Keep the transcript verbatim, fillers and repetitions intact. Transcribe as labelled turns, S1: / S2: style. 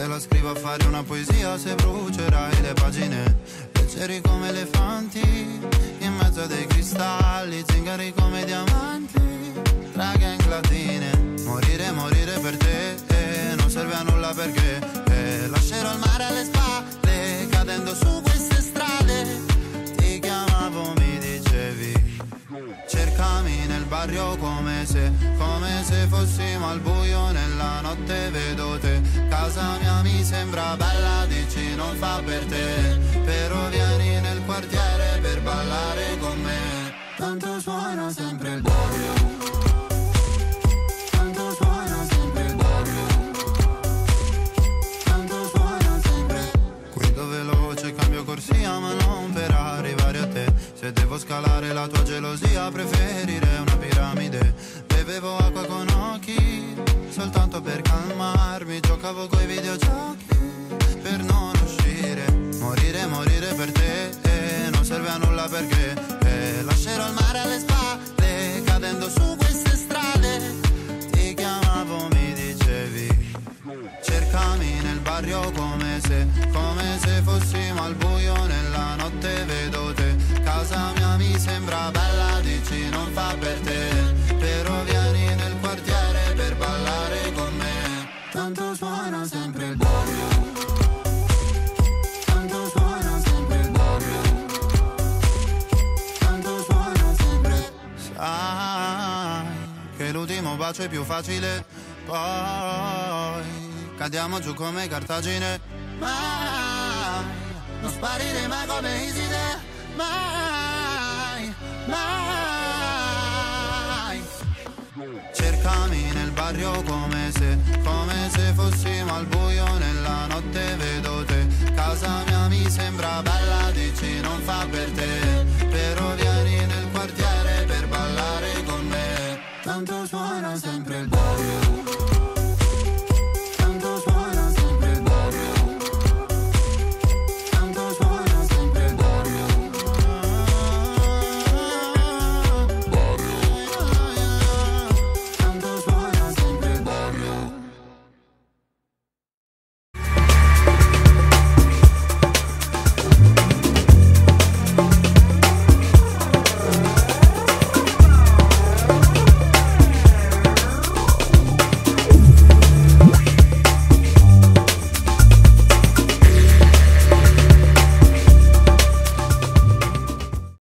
S1: te la scrivo a fare una poesia se brucerai le pagine. Leggeri come elefanti, in mezzo a dei cristalli, zingari come diamanti, tra gang latine. Morire, morire per te, eh, non serve a nulla perché eh, lascerò il mare alle spalle, cadendo su queste strade. Ti chiamavo, mi dicevi, cercami nel barrio come se, come se fossimo al buio nella notte, vedo te. Casa mia mi sembra bella, dici non fa per te, però vieni nel quartiere per ballare con me. Tanto suona sempre il barrio, tanto suona sempre il barrio, tanto suona sempre. Guido veloce, cambio corsia ma non per arrivare a te. Se devo scalare la tua gelosia preferirei una piramide. Bevevo acqua con occhi soltanto per calmarmi, giocavo coi videogiochi per non uscire. Morire, morire per te, eh, non serve a nulla perché eh, lascerò il mare alle spalle, cadendo su queste strade. Ti chiamavo, mi dicevi, cercami nel barrio come se, come se fossimo al buio nella notte, vedo te. Casa mia mi sembra bella, dici non fa per te, però vieni nel quartiere per ballare con me. Tanto suona sempre il barrio, tanto suona sempre il barrio, tanto suona sempre. Sai che l'ultimo bacio è più facile, poi cadiamo giù come Cartagine. Mai non sparire mai come Iside, mai, mai.